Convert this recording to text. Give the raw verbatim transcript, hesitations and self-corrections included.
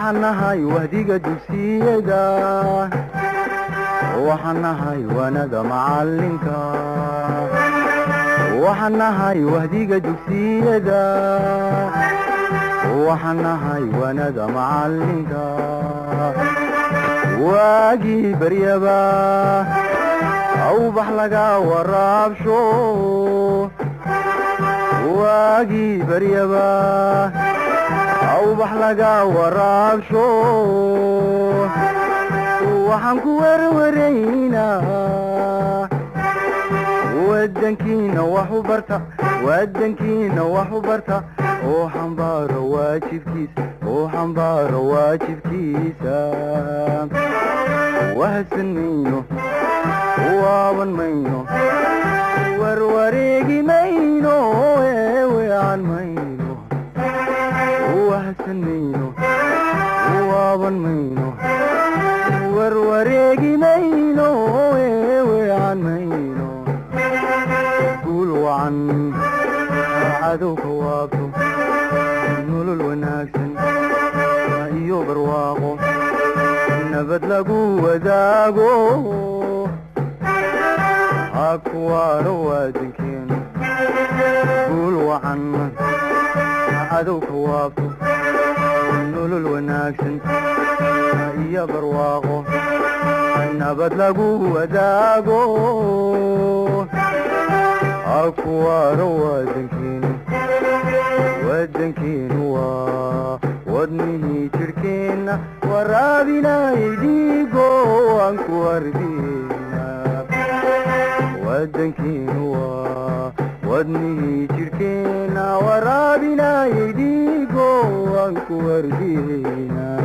waxanahay wahdiga dugsiyada waxanahay wanada macalinka waxanahay wahdiga dugsiyada waxanahay wanada macalinka waagi baryaba awbax laga waraabsho waagi baryaba awbax laga waraabsho waxaan ku warwaraynaa wadankiina wax u barta wadankiina wax u barta oo xambaaro waajibkiisa oo xambaaro waajibkiisa wahsan mayno waaban mayno warwareegi mayno eewean mayno wahsan mayno waaban mayno warwareegi mayno eewean mayno guul wacan cadowka waabto nolol wanaagsan iyo barwaaqo nabad lagu wadaago hakuwaaro wadankeenu guul wacan cadowka waabto nolol wanaagsan iyo barwaaqo nabad lagu wadaago hakuwaaro wadankeenu wadankeenu waa wadnihii jirhkeenna waraabinayay dhiigo aan ku ardina wadankeenu waa wadnihii jirhkeenna waraabinayay dhiigo aan ku ardina